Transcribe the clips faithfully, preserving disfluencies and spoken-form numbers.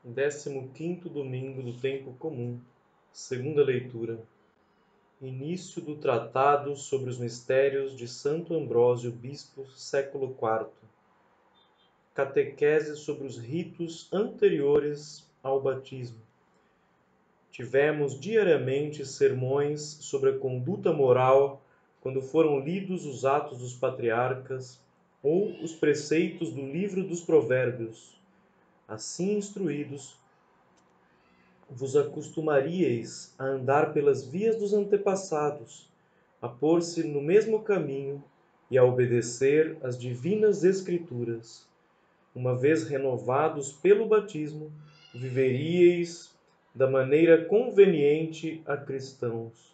Décimo quinto domingo do tempo comum, segunda leitura. Início do Tratado sobre os Mistérios de Santo Ambrósio Bispo, século quarto. Catequese sobre os ritos anteriores ao batismo. Tivemos diariamente sermões sobre a conduta moral quando foram lidos os Atos dos Patriarcas ou os preceitos do Livro dos Provérbios. Assim instruídos, vos acostumaríeis a andar pelas vias dos antepassados, a pôr-se no mesmo caminho e a obedecer às divinas Escrituras. Uma vez renovados pelo batismo, viveríeis da maneira conveniente a cristãos.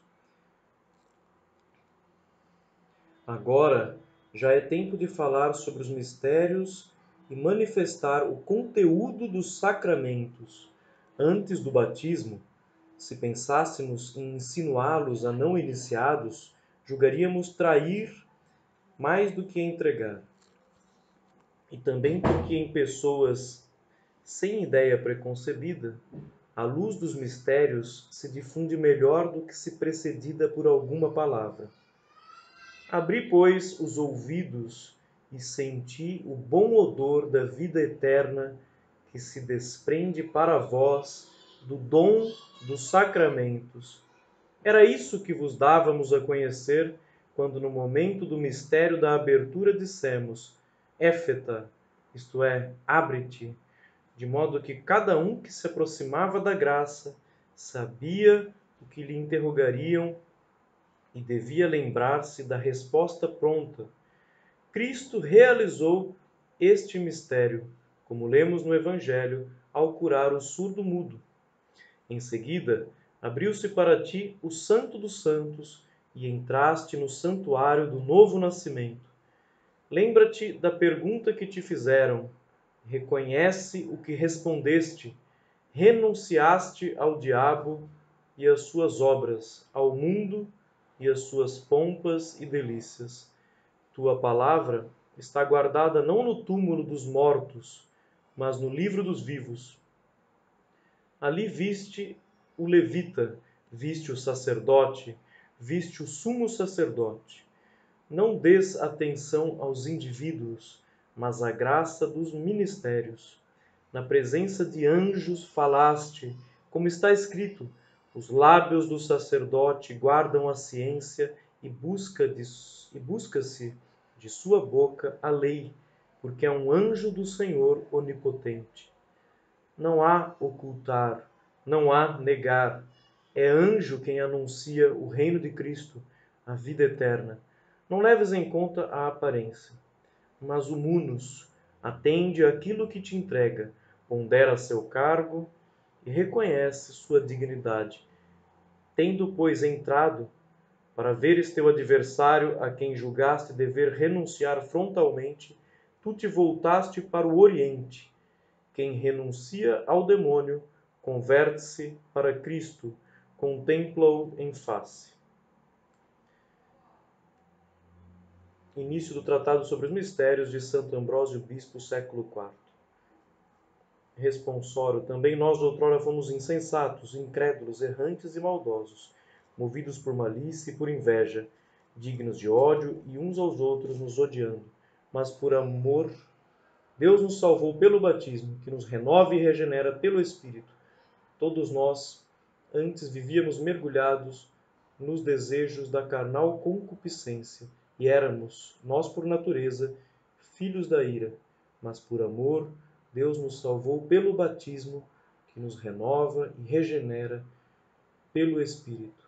Agora já é tempo de falar sobre os mistérios e manifestar o conteúdo dos sacramentos. Antes do batismo, se pensássemos em insinuá-los a não iniciados, julgaríamos trair mais do que entregar. E também porque em pessoas sem ideia preconcebida, a luz dos mistérios se difunde melhor do que se precedida por alguma palavra. Abri, pois, os ouvidos e senti o bom odor da vida eterna que se desprende para vós do dom dos sacramentos. Era isso que vos dávamos a conhecer quando, no momento do mistério da abertura, dissemos: Éfeta, isto é, abre-te, de modo que cada um que se aproximava da graça sabia o que lhe interrogariam e devia lembrar-se da resposta pronta. Cristo realizou este mistério, como lemos no Evangelho, ao curar o surdo-mudo. Em seguida, abriu-se para ti o Santo dos Santos e entraste no santuário do novo nascimento. Lembra-te da pergunta que te fizeram. Reconhece o que respondeste. Renunciaste ao diabo e às suas obras, ao mundo e às suas pompas e delícias. Tua palavra está guardada não no túmulo dos mortos, mas no livro dos vivos. Ali viste o levita, viste o sacerdote, viste o sumo sacerdote. Não des atenção aos indivíduos, mas à graça dos ministérios. Na presença de anjos falaste, como está escrito: os lábios do sacerdote guardam a ciência e busca de, e busca-se de sua boca a lei, porque é um anjo do Senhor onipotente. Não há ocultar, não há negar. É anjo quem anuncia o reino de Cristo, a vida eterna. Não leves em conta a aparência, mas o munus atende àquilo que te entrega, pondera seu cargo e reconhece sua dignidade. Tendo, pois, entrado para veres teu adversário a quem julgaste dever renunciar frontalmente, tu te voltaste para o Oriente. Quem renuncia ao demônio converte-se para Cristo, contempla-o em face. Início do Tratado sobre os Mistérios de Santo Ambrósio Bispo, século quarto. Responsório: também nós outrora fomos insensatos, incrédulos, errantes e maldosos, movidos por malícia e por inveja, dignos de ódio e uns aos outros nos odiando. Mas por amor, Deus nos salvou pelo batismo, que nos renova e regenera pelo Espírito. Todos nós antes vivíamos mergulhados nos desejos da carnal concupiscência, e éramos, nós por natureza, filhos da ira. Mas por amor, Deus nos salvou pelo batismo, que nos renova e regenera pelo Espírito.